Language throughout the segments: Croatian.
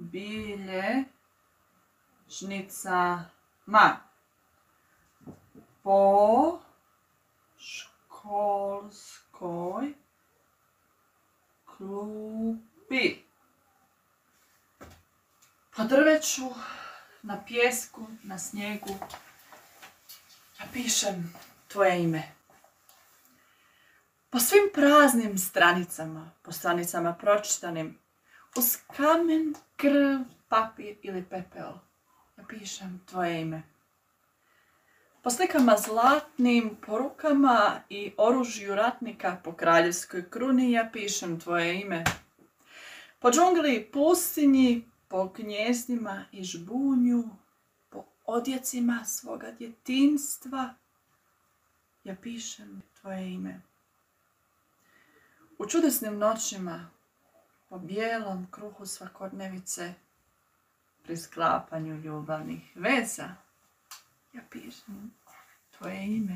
bilježnicama po školskoj klupi, po drveću, na pijesku, na snijegu. Ja pišem tvoje ime. Po svim praznim stranicama, po stranicama pročitanim, uz kamen, krv, papir ili pepeo, ja pišem tvoje ime. Po slikama zlatnim, po rukama i oružju ratnika, po kraljevskoj kruni, ja pišem tvoje ime. Po džungli i pustinji, po gnjezdima i žbunju, po odjecima svoga djetinjstva, ja pišem tvoje ime. U čudesnim noćima, po bijelom kruhu svakodnevice, pri sklapanju ljubavnih veza, ja pišem tvoje ime.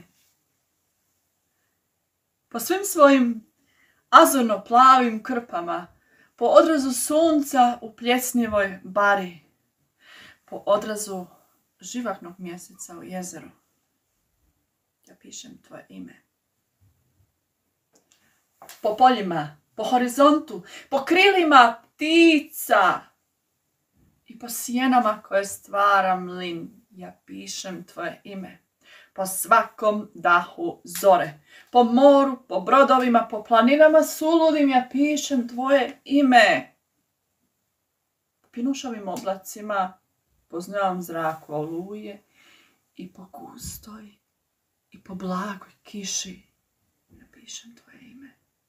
Po svim svojim azurno-plavim krpama, po odrazu sunca u pljesnivoj bari, po odrazu živahnog mjeseca u jezeru, ja pišem tvoje ime. Po poljima, po horizontu, po krilima ptica i po sjenama koje stvara mlin, ja pišem tvoje ime. Po svakom dahu zore, po moru, po brodovima, po planinama suludim, ja pišem tvoje ime. Po pinušavim oblacima, po znovom zraku oluje i po gustoj i po blagoj kiši, ja pišem tvoje ime.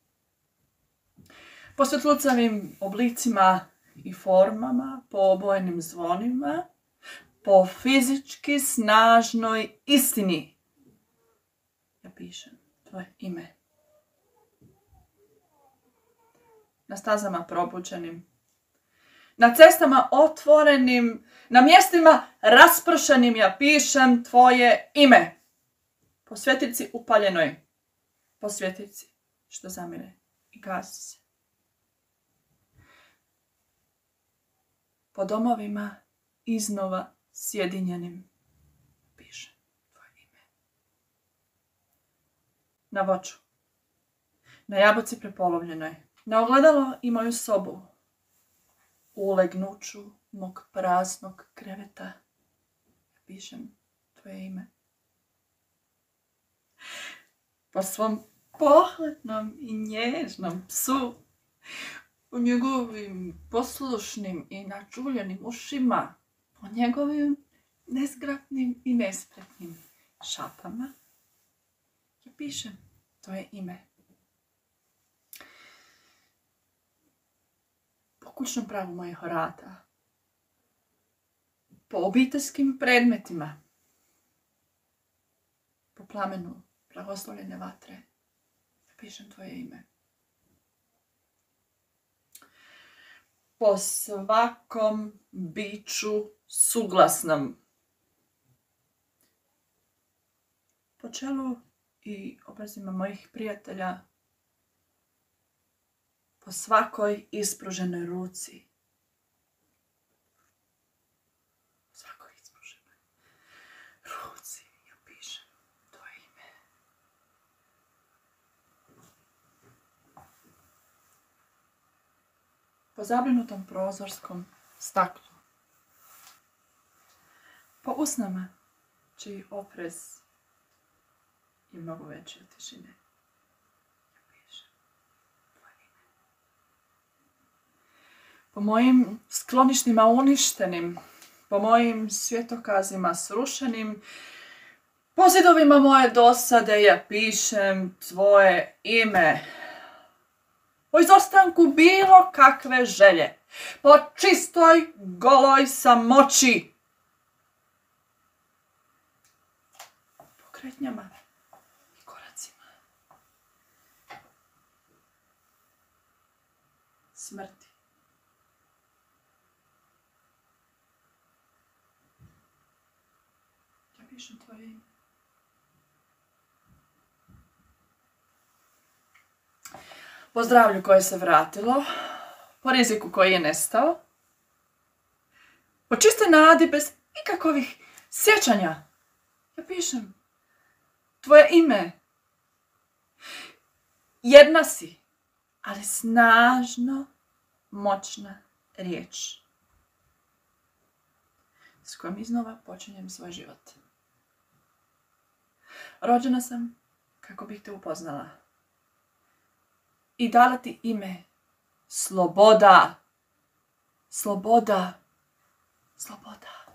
Po svjetlucavim oblicima i formama, po obojenim zvonima, po fizički snažnoj istini, ja pišem tvoje ime. Na stazama probuđenim, na cestama otvorenim, na mjestima raspršenim, ja pišem tvoje ime. Po svjetici upaljenoj, po svjetici što zamire i gasi se. Po domovima iznova sjedinjenim, pišem tvoje ime. Na voću, na jabuci prepolovljenoj, na ogledalo i moju sobu, u ulegnuću mog praznog kreveta, ja pišem tvoje ime. Po svom pohlepnom i nježnom psu, u njegovim poslušnim i načuljenim ušima, po njegovim nezgrapnim i nespretnim šapama, ja pišem tvoje ime. Po kućnom pravu mojih orata, po obiteljskim predmetima, po plamenu blagoslovljene vatre, ja pišem tvoje ime. Po svakom biću suglasnom, po čelu i obrazima mojih prijatelja, po svakoj ispruženoj ruci, po svakoj ispruženoj ruci, ja pišem tvoje ime. Po zabrinutom prozorskom staklu, po usnama čiji oprez je mnogo veći od tišine, ja pišem tvoje ime. Po mojim skloništima uništenim, po mojim svjetokazima srušenim, po zidovima moje dosade, ja pišem tvoje ime. Po izostanku bilo kakve želje, po čistoj, goloj samoći, po kretnjama i koracima smrti. Ja pišem tvoje ime. Po zdravlju koje se vratilo, po riziku koji je nestao, Po čistoj nadi, bez ikakvih sjećanja. Ja pišem tvoje ime. Jedna si, ali snažno moćna riječ s kojom iznova počinjem svoj život. Rođena sam kako bih te upoznala i dala ti ime sloboda. Sloboda. Sloboda.